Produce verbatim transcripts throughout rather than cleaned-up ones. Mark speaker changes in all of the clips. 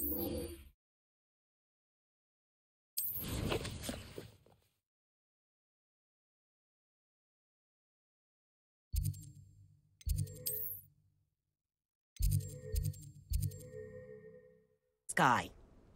Speaker 1: Sky.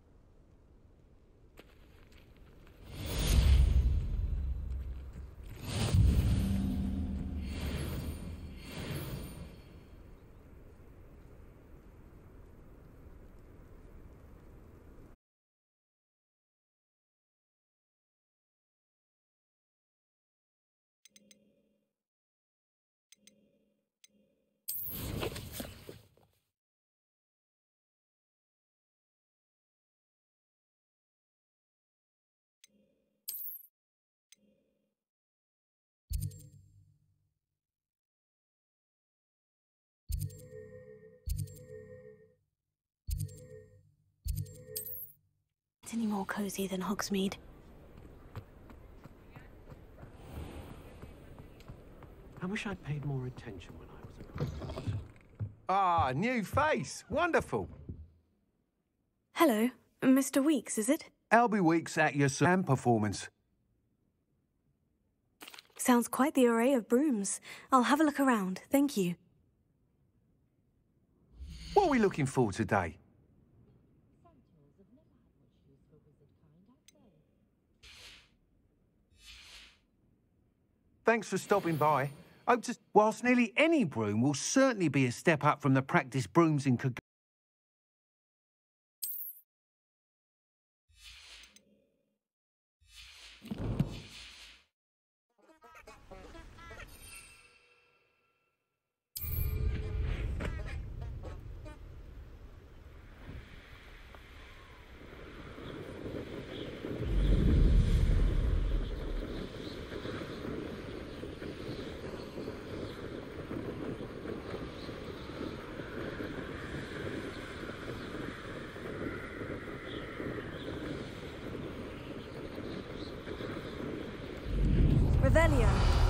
Speaker 1: Any more cozy than Hogsmeade?
Speaker 2: I wish I'd paid more attention when I was a kid.
Speaker 3: Ah, new face. Wonderful.
Speaker 1: Hello, Mister Weeks, is it?
Speaker 3: Albie Weeks at your Sam performance.
Speaker 1: Sounds quite the array of brooms. I'll have a look around, thank you.
Speaker 3: What are we looking for today? Thanks for stopping by. Hope to... Whilst nearly any broom will certainly be a step up from the practice brooms in Cog...
Speaker 1: Revelio.